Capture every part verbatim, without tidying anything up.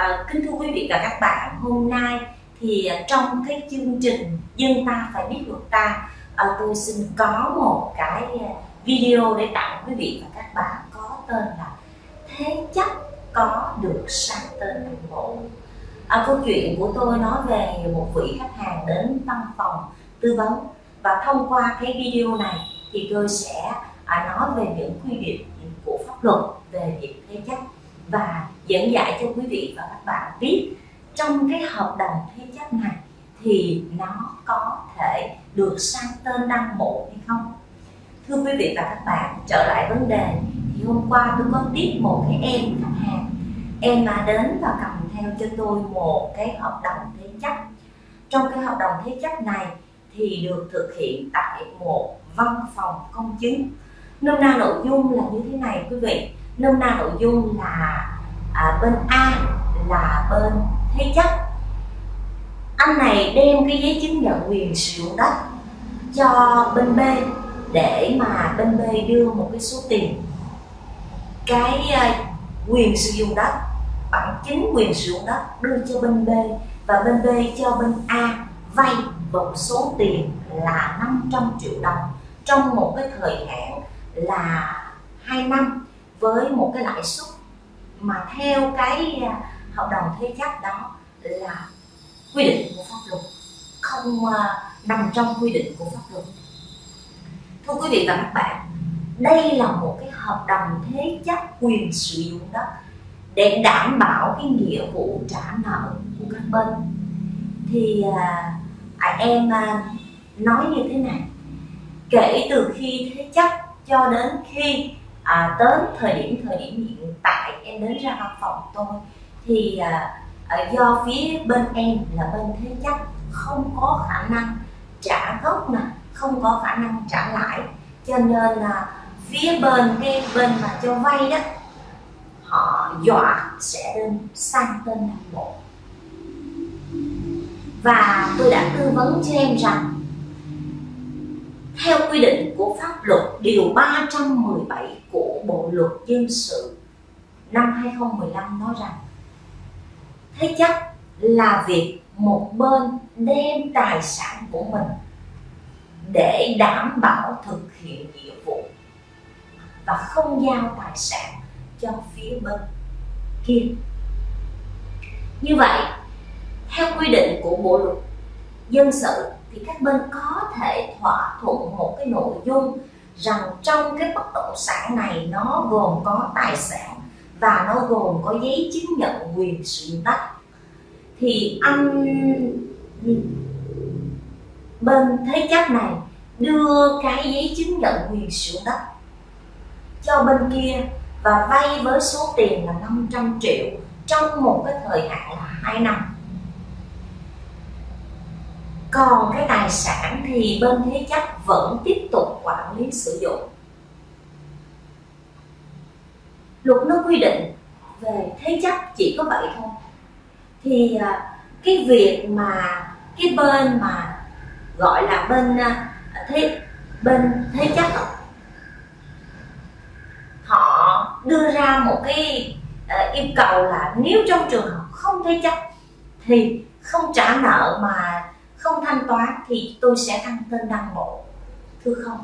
À, kính thưa quý vị và các bạn, hôm nay thì trong cái chương trình Dân Ta Phải Biết Luật Ta, à, tôi xin có một cái video để tặng quý vị và các bạn có tên là Thế Chấp Có Được Sang Tên Đồng Bộ. À, câu chuyện của tôi nói về một vị khách hàng đến văn phòng tư vấn, và thông qua cái video này thì tôi sẽ à, nói về những quy định của pháp luật về việc thế chấp và dẫn giải cho quý vị và các bạn biết trong cái hợp đồng thế chấp này thì nó có thể được sang tên đăng hộ hay không. Thưa quý vị và các bạn, trở lại vấn đề thì hôm qua tôi có tiếp một cái em khách hàng, em mà đến và cầm theo cho tôi một cái hợp đồng thế chấp. Trong cái hợp đồng thế chấp này thì được thực hiện tại một văn phòng công chứng. Nôm na nội dung là như thế này quý vị. Nôm na nội dung là à, bên A là bên thế chấp, anh này đem cái giấy chứng nhận quyền sử dụng đất cho bên B để mà bên B đưa một cái số tiền, cái uh, quyền sử dụng đất, bằng chứng quyền sử dụng đất đưa cho bên B, và bên B cho bên A vay một số tiền là năm trăm triệu đồng trong một cái thời hạn là hai năm với một cái lãi suất mà theo cái hợp đồng thế chấp đó là quy định của pháp luật, không uh, nằm trong quy định của pháp luật. Thưa quý vị và các bạn, đây là một cái hợp đồng thế chấp quyền sử dụng đất để đảm bảo cái nghĩa vụ trả nợ của các bên. Thì uh, à, em uh, nói như thế này: kể từ khi thế chấp cho đến khi à, tới thời điểm thời điểm hiện tại em đến ra văn phòng tôi thì à, à, do phía bên em là bên thế chấp không có khả năng trả gốc nè, không có khả năng trả lãi, cho nên là phía bên cái bên mà cho vay đó họ dọa sẽ đến sang tên đăng hộ. Và tôi đã tư vấn cho em rằng theo quy định của pháp luật điều ba trăm mười bảy của Bộ Luật Dân sự năm hai nghìn không trăm mười lăm nói rằng thế chấp là việc một bên đem tài sản của mình để đảm bảo thực hiện nghĩa vụ và không giao tài sản cho phía bên kia. Như vậy, theo quy định của Bộ Luật Dân sự thì các bên có thể thỏa thuận một cái nội dung rằng trong cái bất động sản này nó gồm có tài sản và nó gồm có giấy chứng nhận quyền sử dụng đất, thì anh bên thế chấp này đưa cái giấy chứng nhận quyền sử dụng đất cho bên kia và vay với số tiền là năm trăm triệu trong một cái thời hạn là hai năm. Còn cái tài sản thì bên thế chấp vẫn tiếp tục quản lý sử dụng. Luật nó quy định về thế chấp chỉ có vậy thôi. Thì cái việc mà cái bên mà gọi là bên thế bên thế chấp họ đưa ra một cái uh, yêu cầu là nếu trong trường hợp không thế chấp thì không trả nợ mà không thanh toán thì tôi sẽ thăng tên đăng hộ. Thưa không,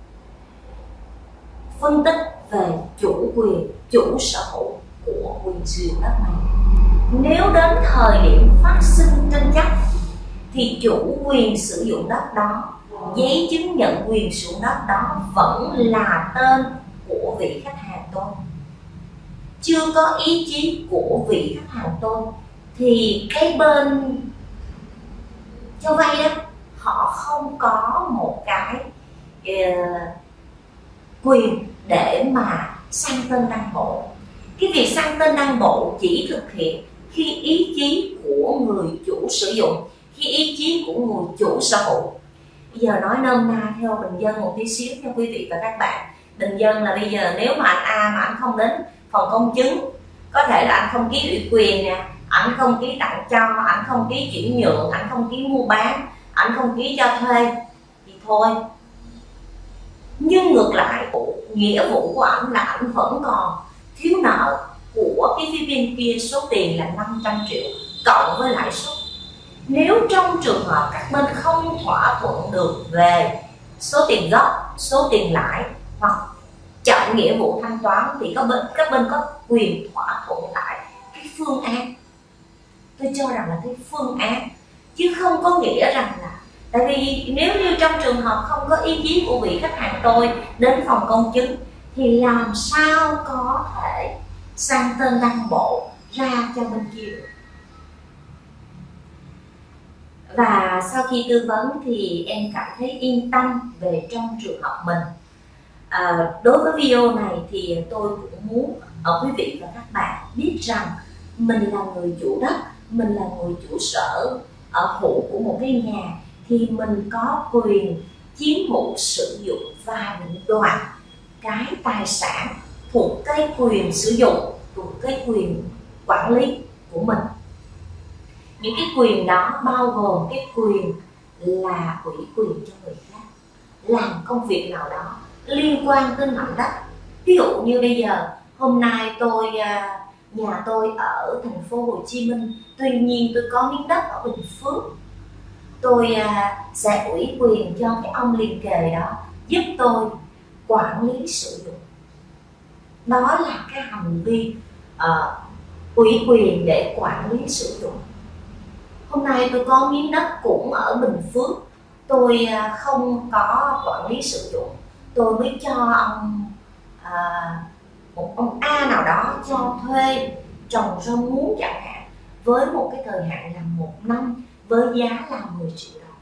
phân tích về chủ quyền, chủ sở hữu của quyền sử dụng đất này, nếu đến thời điểm phát sinh tranh chấp thì chủ quyền sử dụng đất đó, giấy chứng nhận quyền sử dụng đất đó vẫn là tên của vị khách hàng tôi, chưa có ý chí của vị khách hàng tôi, thì cái bên cho vay đó họ không có một cái uh, quyền để mà sang tên đăng hộ. Cái việc sang tên đăng hộ chỉ thực hiện khi ý chí của người chủ sử dụng, khi ý chí của người chủ sở hữu. Bây giờ nói nôm na theo bình dân một tí xíu nha quý vị và các bạn. Bình dân là bây giờ nếu mà anh A mà anh không đến phòng công chứng, có thể là anh không ký ủy quyền nè, anh không ký tặng cho, anh không ký chuyển nhượng, anh không ký mua bán, anh không ký cho thuê thì thôi. Nhưng ngược lại, nghĩa vụ của anh là anh vẫn còn thiếu nợ của cái phía bên kia số tiền là năm trăm triệu cộng với lãi suất. Nếu trong trường hợp các bên không thỏa thuận được về số tiền gốc, số tiền lãi hoặc chậm nghĩa vụ thanh toán thì các bên các bên có quyền thỏa thuận lại cái phương án. Tôi cho rằng là cái phương án, chứ không có nghĩa rằng là, tại vì nếu như trong trường hợp không có ý chí của vị khách hàng tôi đến phòng công chứng thì làm sao có thể sang tên đăng bộ ra cho bên kia được. Và sau khi tư vấn thì em cảm thấy yên tâm về trong trường hợp mình. À, đối với video này thì tôi cũng muốn ở quý vị và các bạn biết rằng mình là người chủ đất, mình là người chủ sở ở hữu của một cái nhà thì mình có quyền chiếm hữu, sử dụng và định đoạt cái tài sản thuộc cái quyền sử dụng, thuộc cái quyền quản lý của mình. Những cái quyền đó bao gồm cái quyền là ủy quyền cho người khác làm công việc nào đó liên quan tới mảnh đất. Ví dụ như bây giờ hôm nay tôi nhà tôi ở thành phố Hồ Chí Minh, tuy nhiên tôi có miếng đất ở Bình Phước, tôi sẽ ủy quyền cho cái ông liền kề đó giúp tôi quản lý sử dụng. Đó là cái hành vi uh, ủy quyền để quản lý sử dụng. Hôm nay tôi có miếng đất cũng ở Bình Phước, tôi không có quản lý sử dụng, tôi mới cho ông à, một ông A nào đó cho thuê trồng rau muống chẳng hạn, với một cái thời hạn là một năm với giá là mười triệu đồng.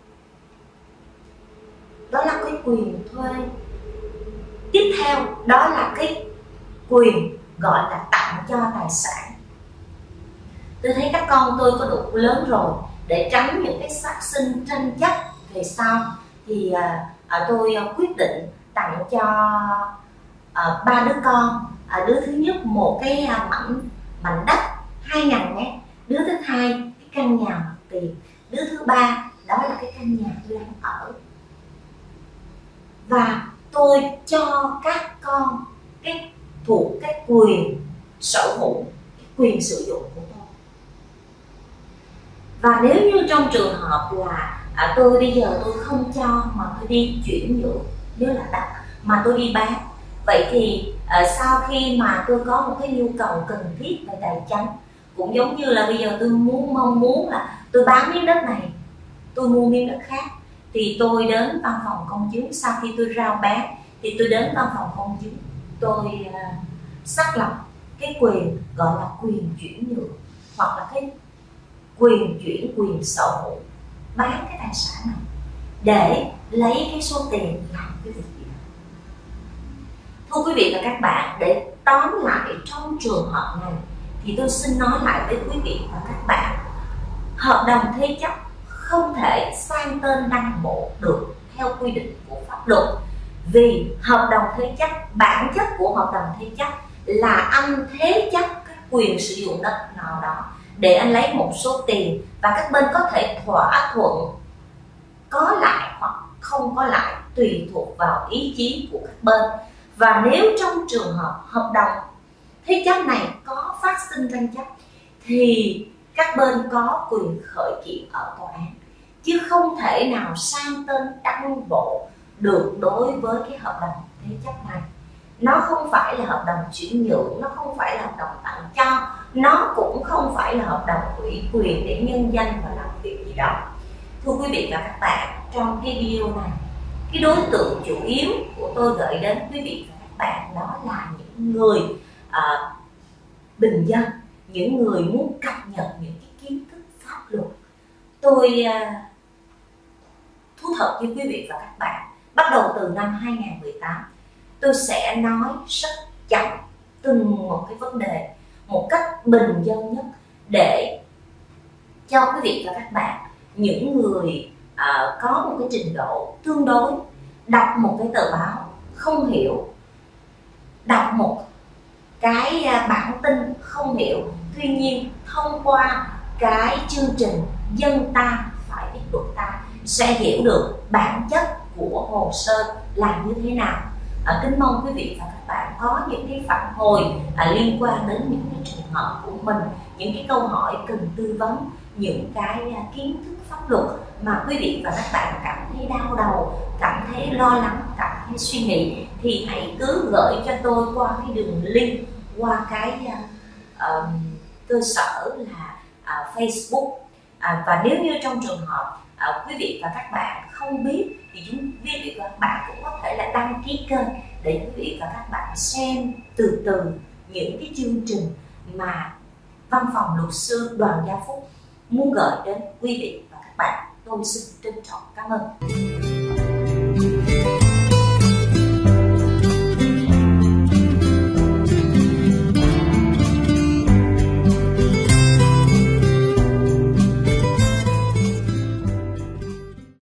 Đó là cái quyền thuê. Tiếp theo đó là cái quyền gọi là tặng cho tài sản. Tôi thấy các con tôi có đủ lớn rồi để tránh những cái phát sinh tranh chấp về sau thì à, à, tôi à, quyết định tặng cho à, ba đứa con. À, đứa thứ nhất một cái à, mảnh mảnh đất hai ngàn mét, đứa thứ hai cái căn nhà mặt tiền, đứa thứ ba đó là cái căn nhà tôi đang ở. Và tôi cho các con cái thuộc cái quyền sở hữu, cái quyền sử dụng của tôi. Và nếu như trong trường hợp là à, tôi bây giờ tôi không cho mà tôi đi chuyển nhượng, nếu là đất mà tôi đi bán, vậy thì à, sau khi mà tôi có một cái nhu cầu cần thiết về tài chính, cũng giống như là bây giờ tôi muốn mong muốn là tôi bán miếng đất này, tôi mua miếng đất khác, thì tôi đến văn phòng công chứng. Sau khi tôi rao bán thì tôi đến văn phòng công chứng, tôi uh, xác lập cái quyền gọi là quyền chuyển nhượng hoặc là cái quyền chuyển quyền sở hữu bán cái tài sản này để lấy cái số tiền làm cái việc gì đó. Thưa quý vị và các bạn, để tóm lại trong trường hợp này thì tôi xin nói lại với quý vị và các bạn, hợp đồng thế chấp không thể sang tên đăng bộ được theo quy định của pháp luật, vì hợp đồng thế chấp, bản chất của hợp đồng thế chấp là anh thế chấp cái quyền sử dụng đất nào đó để anh lấy một số tiền, và các bên có thể thỏa thuận có lại hoặc không có lại tùy thuộc vào ý chí của các bên. Và nếu trong trường hợp hợp đồng thế chấp này có phát sinh tranh chấp thì các bên có quyền khởi kiện ở tòa án, chứ không thể nào sang tên đăng bộ được đối với cái hợp đồng thế chấp này. Nó không phải là hợp đồng chuyển nhượng, nó không phải là hợp đồng tặng cho, nó cũng không phải là hợp đồng ủy quyền để nhân danh và làm việc gì đó. Thưa quý vị và các bạn, trong cái video này, cái đối tượng chủ yếu của tôi gửi đến quý vị và các bạn đó là những người uh, bình dân, những người muốn cập nhật những cái kiến thức pháp luật. Tôi uh, thú thật với quý vị và các bạn, bắt đầu từ năm hai nghìn không trăm mười tám, tôi sẽ nói rất chậm từng một cái vấn đề một cách bình dân nhất để cho quý vị và các bạn, những người uh, có một cái trình độ tương đối, đọc một cái tờ báo không hiểu, đọc một cái uh, bản tin không hiểu, tuy nhiên thông qua cái chương trình Dân Ta Phải Biết Luật Ta sẽ hiểu được bản chất của hồ sơ là như thế nào. À, kính mong quý vị và các bạn có những cái phản hồi à, liên quan đến những cái trường hợp của mình, những cái câu hỏi cần tư vấn, những cái à, kiến thức pháp luật mà quý vị và các bạn cảm thấy đau đầu, cảm thấy lo lắng, cảm thấy suy nghĩ, thì hãy cứ gửi cho tôi qua cái đường link, qua cái uh, cơ sở là uh, Facebook. À, và nếu như trong trường hợp uh, quý vị và các bạn không biết thì chúng quý vị và các bạn cũng có thể là đăng ký kênh để quý vị và các bạn xem từ từ những cái chương trình mà Văn phòng Luật sư Đoàn Gia Phúc muốn gửi đến quý vị và các bạn. Tôi xin trân trọng cảm ơn.